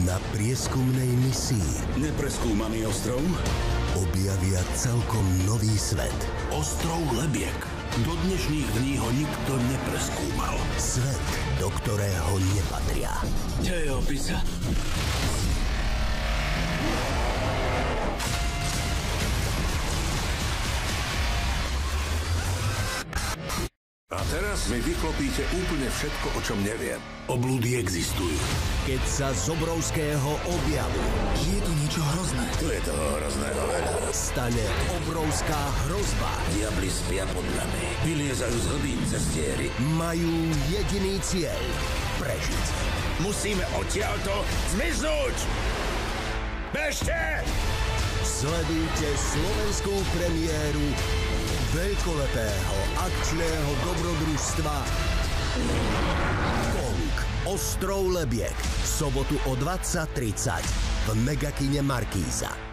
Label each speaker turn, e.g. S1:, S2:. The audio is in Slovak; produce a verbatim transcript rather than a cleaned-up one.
S1: Na prieskumnej misii
S2: Nepreskúmaný ostrov
S1: objavia celkom nový svet.
S2: Ostrov Lebiek. Do dnešných dní ho nikto nepreskúmal.
S1: Svet, do ktorého nepatria.
S2: Kde je opisa?
S3: A teraz mi vyklopíte úplne všetko, o čom neviem.
S2: Oblúdy existujú.
S1: Keď sa z obrovského objavu
S2: Je to niečo hrozné. Tu je toho hrozného veľa.
S1: stane obrovská hrozba,
S2: Diabli spia pod nami. Vyliezajú z hlbín cestiery.
S1: majú jediný cieľ – prežiť.
S2: Musíme odtiaľto zmiznúť! Bežte!
S1: Sledujte slovenskú premiéru veľkolepého akčného dobrodružstva Kong – Ostrov Lebiek v sobotu o dvadsať tridsať v Megakine Markíza.